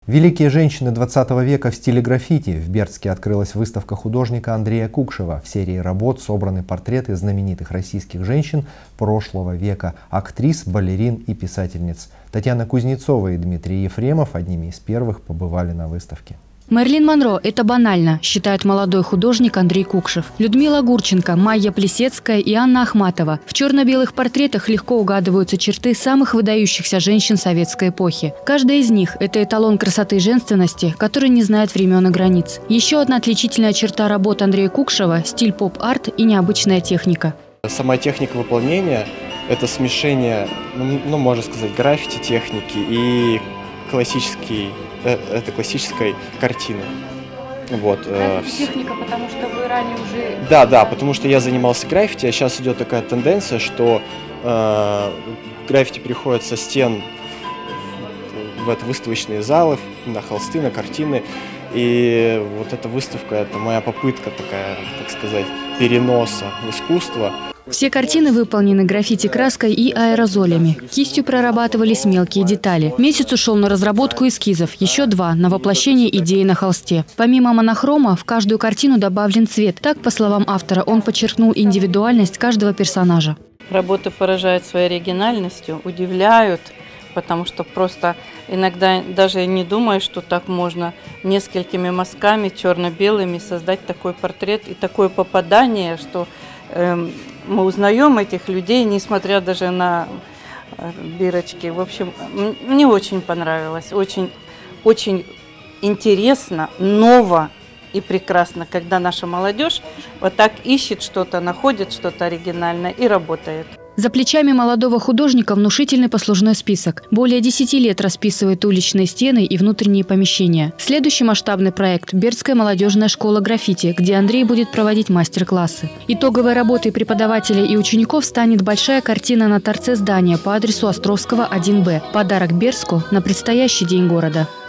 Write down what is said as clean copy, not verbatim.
Великие женщины 20 века в стиле граффити. В Бердске открылась выставка художника Андрея Кукшева. В серии работ собраны портреты знаменитых российских женщин прошлого века, актрис, балерин и писательниц. Татьяна Кузнецова и Дмитрий Ефремов одними из первых побывали на выставке. Мэрилин Монро – это банально, считает молодой художник Андрей Кукшев. Людмила Гурченко, Майя Плесецкая и Анна Ахматова. В черно-белых портретах легко угадываются черты самых выдающихся женщин советской эпохи. Каждая из них – это эталон красоты и женственности, который не знает времен и границ. Еще одна отличительная черта работ Андрея Кукшева – стиль поп-арт и необычная техника. Сама техника выполнения – это смешение, можно сказать, граффити-техники и классической картины. Вот. Техника, потому что вы ранее уже... Да, потому что я занимался граффити, а сейчас идет такая тенденция, что граффити переходит со стен в выставочные залы, на холсты, на картины. И вот эта выставка – это моя попытка такая, так сказать, переноса в искусство. Все картины выполнены граффити-краской и аэрозолями. Кистью прорабатывались мелкие детали. Месяц ушел на разработку эскизов, еще 2 – на воплощение идеи на холсте. Помимо монохрома, в каждую картину добавлен цвет. Так, по словам автора, он подчеркнул индивидуальность каждого персонажа. Работы поражают своей оригинальностью, удивляют, потому что просто иногда даже не думаю, что так можно несколькими мазками черно-белыми создать такой портрет и такое попадание, что мы узнаем этих людей, несмотря даже на бирочки. В общем, мне очень понравилось, очень интересно, ново и прекрасно, когда наша молодежь вот так ищет что-то, находит что-то оригинальное и работает. За плечами молодого художника внушительный послужной список. Более 10 лет расписывает уличные стены и внутренние помещения. Следующий масштабный проект – Бердская молодежная школа граффити, где Андрей будет проводить мастер-классы. Итоговой работой преподавателей и учеников станет большая картина на торце здания по адресу Островского, 1Б. Подарок Бердску на предстоящий день города.